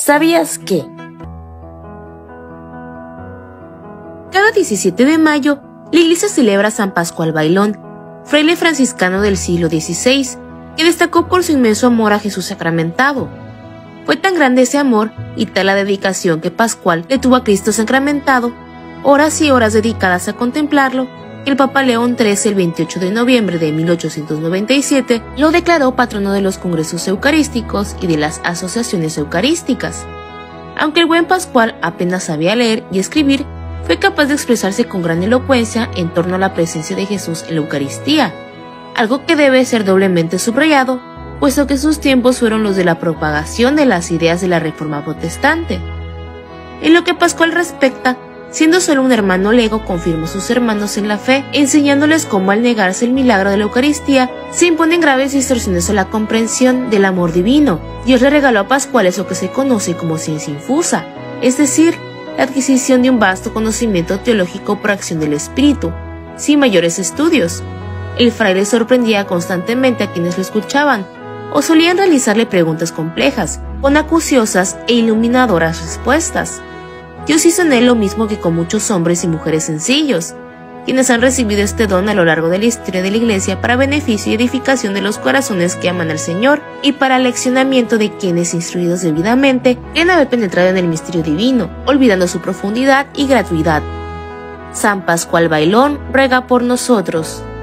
¿Sabías que? Cada 17 de mayo, la iglesia celebra a San Pascual Bailón, fraile franciscano del siglo XVI, que destacó por su inmenso amor a Jesús sacramentado. Fue tan grande ese amor y tal la dedicación que Pascual le tuvo a Cristo sacramentado, horas y horas dedicadas a contemplarlo, que el Papa León XIII el 28 de noviembre de 1897 lo declaró patrono de los congresos eucarísticos y de las asociaciones eucarísticas. Aunque el buen Pascual apenas sabía leer y escribir, fue capaz de expresarse con gran elocuencia en torno a la presencia de Jesús en la Eucaristía, algo que debe ser doblemente subrayado, puesto que sus tiempos fueron los de la propagación de las ideas de la Reforma Protestante. En lo que Pascual respecta, siendo solo un hermano lego, confirmó a sus hermanos en la fe, enseñándoles cómo al negarse el milagro de la Eucaristía, se imponen graves distorsiones a la comprensión del amor divino. Dios le regaló a Pascual eso que se conoce como ciencia infusa, es decir, la adquisición de un vasto conocimiento teológico por acción del Espíritu, sin mayores estudios. El fraile sorprendía constantemente a quienes lo escuchaban, o solían realizarle preguntas complejas, con acuciosas e iluminadoras respuestas. Dios hizo en él lo mismo que con muchos hombres y mujeres sencillos, quienes han recibido este don a lo largo de la historia de la Iglesia para beneficio y edificación de los corazones que aman al Señor y para el accionamiento de quienes, instruidos debidamente, creen haber penetrado en el misterio divino, olvidando su profundidad y gratuidad. San Pascual Bailón ruega por nosotros.